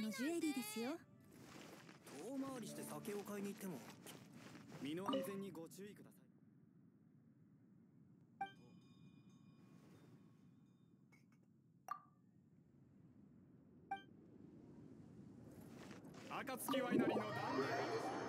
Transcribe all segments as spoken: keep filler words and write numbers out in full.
のジュエリーですよ。 遠回りして酒を買いに行っても身の安全にご注意ください。暁ワイナリーの旦那。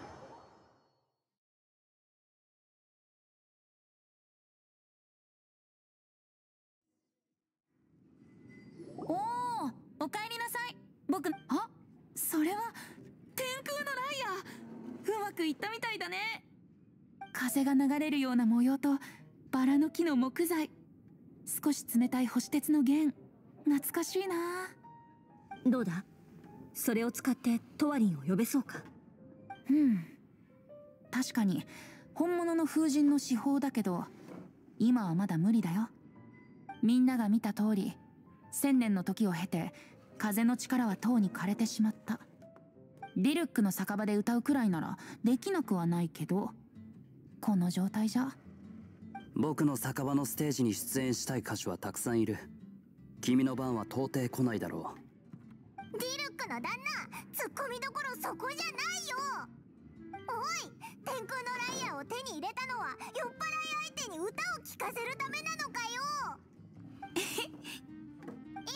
おお、おかえりなさい。僕、あ、それは天空のライアー。うまくいったみたいだね。風が流れるような模様とバラの木の木材、少し冷たい星鉄の弦、懐かしいな。 どうだ、それを使ってトワリンを呼べそうか。 うん、確かに本物の風神の至宝だけど今はまだ無理だよ。みんなが見た通り千年の時を経て風の力はとうに枯れてしまった。リルックの酒場で歌うくらいならできなくはないけど、この状態じゃ。 僕の酒場のステージに出演したい歌手はたくさんいる。君の番は到底来ないだろう。 ディルックの旦那、ツッコミどころそこじゃないよ。おい、天空のライアーを手に入れたのは酔っ払い相手に歌を聴かせるためなのかよ。えへえへってなんだ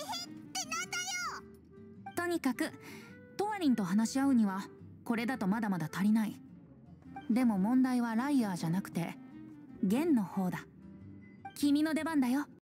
よ。 とにかくトワリンと話し合うにはこれだとまだまだ足りない。でも問題はライアーじゃなくて弦の方だ。君の出番だよ。